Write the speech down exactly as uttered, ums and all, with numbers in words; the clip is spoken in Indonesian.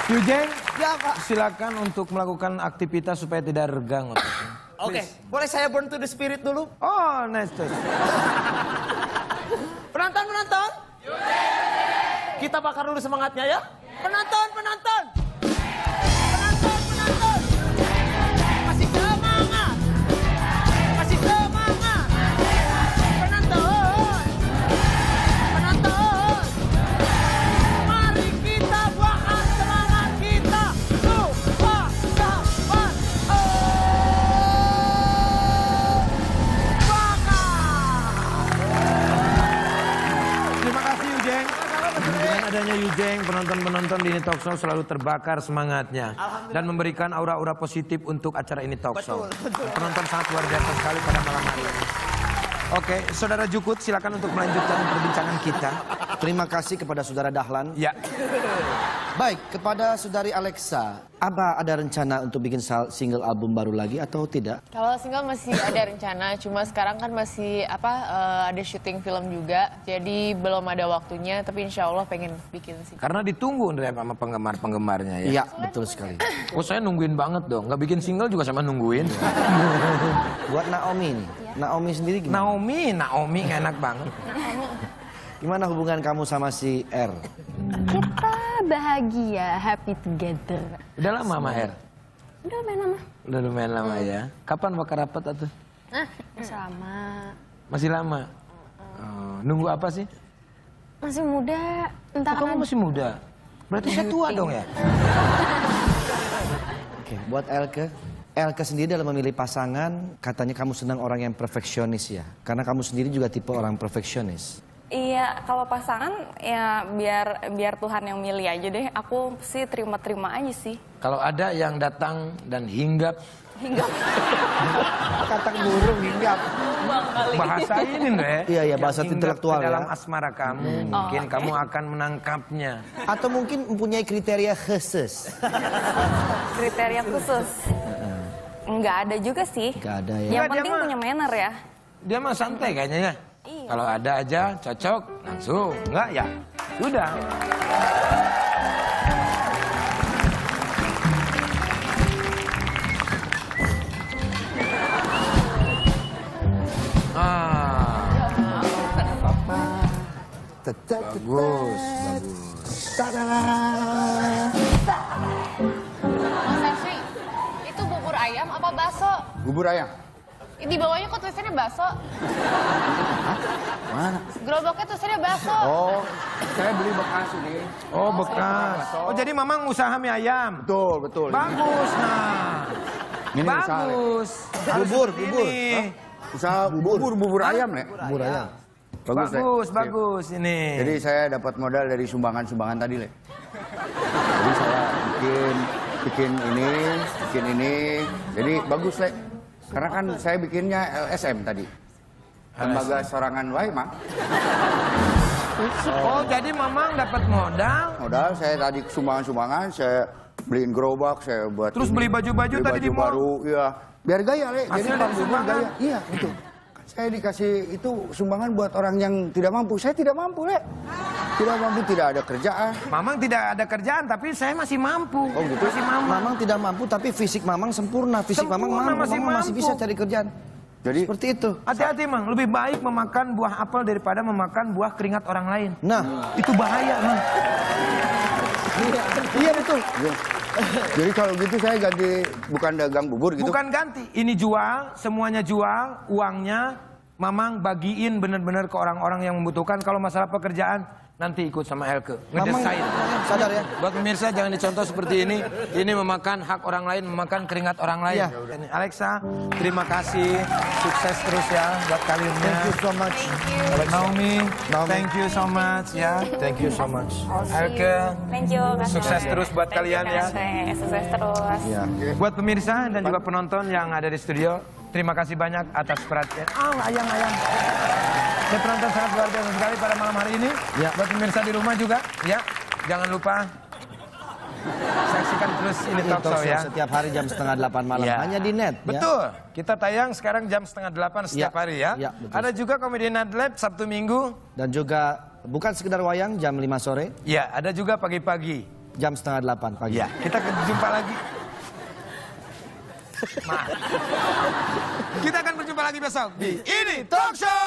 Yujeng, ya, Pak. Silakan untuk melakukan aktivitas supaya tidak regang. Oke, okay. Boleh saya burn to the spirit dulu? Oh, nice. Penonton-penonton, kita bakar dulu semangatnya ya. Penonton, penonton. Penonton, penonton. Masih semangat. Masih semangat. Penonton. Penonton. Mari kita bakar semangat kita. Supaya dapat Terima kasih Yujeng. Dengan adanya Yujeng, penonton-penonton di ini talk show selalu terbakar semangatnya dan memberikan aura-aura positif untuk acara ini talk show. Betul, betul. Penonton sangat luar biasa sekali pada malam hari ini. Oke, Saudara Jukut, silakan untuk melanjutkan perbincangan kita. Terima kasih kepada Saudara Dahlan. Ya. Baik, kepada Saudari Alexa, apa ada rencana untuk bikin single album baru lagi atau tidak? Kalau single masih ada rencana, cuma sekarang kan masih apa uh, ada syuting film juga, jadi belum ada waktunya. Tapi insya Allah pengen bikin sih. Karena ditunggu Andre sama penggemar-penggemarnya ya. Iya, betul sekali. Oh saya nungguin banget dong, nggak bikin single juga sama nungguin. Buat Naomi nih, Naomi sendiri gimana? Naomi, Naomi nggak enak banget. Gimana hubungan kamu sama si R? Kita bahagia, happy together. Udah lama sama R? Udah lumayan lama. Udah lumayan lama ya. Kapan bakal rapat atuh? Nah, masih lama. Masih lama? Oh, nunggu apa sih? Masih muda. Entar Oh, kamu kan. masih muda? Berarti saya tua dong ya? Oke, buat Elke. Elke sendiri dalam memilih pasangan, katanya kamu senang orang yang perfeksionis ya? Karena kamu sendiri juga tipe orang perfeksionis. Iya, kalau pasangan ya biar biar Tuhan yang milih aja deh. Aku sih terima-terima aja sih. Kalau ada yang datang dan hinggap. Hinggap. Kata burung hinggap. Bahasa ini deh. Iya, iya, bahasa Yang hinggap intelektual ke dalam ya. asmara kamu, mungkin Oh, kamu akan menangkapnya. Atau mungkin mempunyai kriteria khusus? Kriteria khusus. Enggak ada juga sih. Gak ada ya. Yang Enggak, dia penting mah- punya manner ya. Dia mah santai kayaknya ya. Iya. Kalau ada aja cocok langsung, enggak ya? Sudah. Ah. Bagus, bagus. Mas Asri, itu bubur ayam apa bakso? Bubur ayam. Di bawahnya kok tulisannya bakso? Mana? Gerobaknya tulisannya bakso. Oh, saya beli bekas ini. Oh, bekas. Oh, jadi Mamang usaha mie ayam. Betul, betul. Bagus, nah. Ini usaha, Le. Bagus. Harus Bubur, seperti bubur. ini. Usaha bubur, bubur ayam, Le. Bubur ayam. Bagus, Le. Bagus, Sip. bagus ini. Jadi saya dapat modal dari sumbangan-sumbangan tadi, Le. Jadi saya bikin bikin ini, bikin ini. Jadi bagus, Le. Karena kan saya bikinnya L S M tadi. Lembaga Sorangan Wae, Mang. Oh, jadi Mamang dapat modal. Modal saya tadi sumbangan-sumbangan, saya beliin gerobak, saya buat Terus ini. beli baju-baju Beli tadi di baju mall? baru, iya. Biar gaya, Le. Jadi Hasil dari Bang Bubur sumbangan? gaya. Iya, itu. Kan saya dikasih itu sumbangan buat orang yang tidak mampu. Saya tidak mampu, Le. Tidak mampu, tidak ada kerjaan. Mamang tidak ada kerjaan, tapi saya masih mampu. Oh, gitu? Masih mamang. Mamang tidak mampu tapi fisik Mamang sempurna. Fisik Sempurna, Mamang mampu, masih Mamang masih mampu. bisa cari kerjaan. Jadi Seperti itu. Hati-hati, Mang. Lebih baik memakan buah apel daripada memakan buah keringat orang lain. Nah, Itu bahaya, Mang. iya betul. Iya. Jadi kalau gitu saya ganti bukan dagang bubur gitu. Bukan ganti. Ini jual, semuanya jual, uangnya Mamang bagiin benar-benar ke orang-orang yang membutuhkan. Kalau masalah pekerjaan, nanti ikut sama Elke. Mamang Ngedesain. sadar ya. Buat pemirsa jangan dicontoh seperti ini. Ini memakan hak orang lain, memakan keringat orang lain. Iya. Alexa, terima kasih. Sukses terus ya buat karirnya. Thank you so much. Naomi, Naomi. thank you so much ya. Thank you so much. Elke, Thank you, Kak sukses Sre. terus buat Thank you, kalian Kak ya. Sre. Sukses terus. Ya. Buat pemirsa dan juga penonton yang ada di studio, terima kasih banyak atas perhatian. Oh, ayam-ayam. Dan penonton sangat luar biasa sekali pada malam hari ini. Ya. Buat pemirsa di rumah juga, ya. Jangan lupa saksikan terus ini Ini talk show ya. setiap hari jam setengah delapan malam. Ya. Hanya di net. ya. Betul. Kita tayang sekarang jam setengah delapan setiap Ya. hari ya. Ya, betul. Ada juga Komedi Night Lab Sabtu Minggu. Dan juga bukan sekedar wayang jam lima sore. Ya, ada juga pagi-pagi. jam setengah delapan pagi. Ya, kita jumpa lagi. Maaf. Kita akan berjumpa lagi besok di Ini Talk Show.